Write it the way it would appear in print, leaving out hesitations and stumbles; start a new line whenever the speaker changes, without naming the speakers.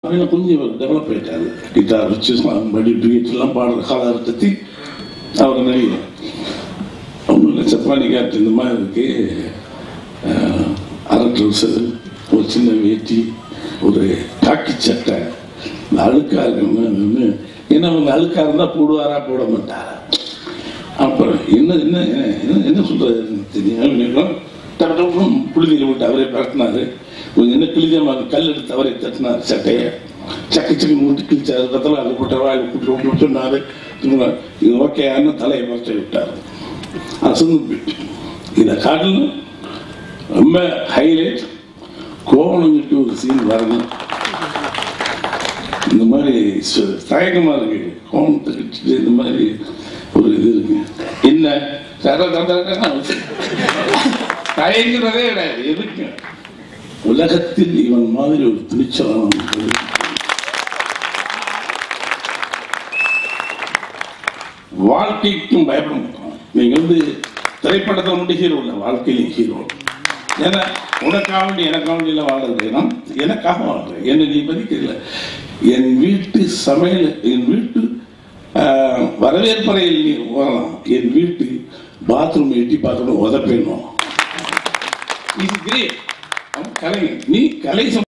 கொஞ்சம் டெவலப் ஆயிட்டாரு. கிட்டார் வச்சு படி டூயட்லாம் பாடுற காலகட்டத்தி அவர் நிறைய ஒன்றும் சப்பானி காட்டு இந்த மாதிரி இருக்கு. அரை ட்ரௌசர், ஒரு சின்ன வேட்டி, ஒரு காக்கி சட்டை, இந்த அழுக்கா இருக்கணும்னு. ஏன்னா அவங்க அழுக்கா இருந்தால் போடுவாரா போட மாட்டாரா. அப்புறம் என்ன என்ன என்ன சொல்றது தெரியும். புழுதியில் விட்டு அவரே பறட்டினாரு. கொஞ்சம் என்ன கிழிஞ்சமாக கல் எடுத்து அவரை தட்டினார். சட்டையை சக்கு மூட்டு கிழிச்சாரு. பத்தலாம் அது போட்டவா கூட்டு சொன்னாரு. இது ஓகேன்னு தலையை மறைச்சு விட்டார். அசந்து போயிட்டு இதை காட்டணும். ரொம்ப ஹைலைட் கோவணங்கிட்டு ஒரு சீன் வரணும். இந்த மாதிரி தயக்கமா இருக்கு. கோவணத்தை கட்டிட்டு இந்த மாதிரி ஒரு இது இருக்கு. என்ன தயங்குறதே கிடையாது. எதுக்கு உலகத்தில் இவன் மாதிரி ஒரு துணிச்சலான வாழ்க்கைக்கும் பயப்பட மாட்டோம். நீங்க திரைப்படத்தை மட்டும் ஹீரோ இல்லை, வாழ்க்கையிலும் ஹீரோ. ஏன்னா உனக்காக வேண்டி எனக்காக வேண்டியெல்லாம் வாழ்றது. நான் எனக்காக வாழ்றேன். என்ன நீ மதிக்கல. என் வீட்டு சமையல், என் வீட்டு வரவேற்பறையில் நீ வரலாம். என் வீட்டு பாத்ரூம் எட்டி பார்க்கணும், உதப்பேணும். இது கிரேட். கலைஞர் நீ கலை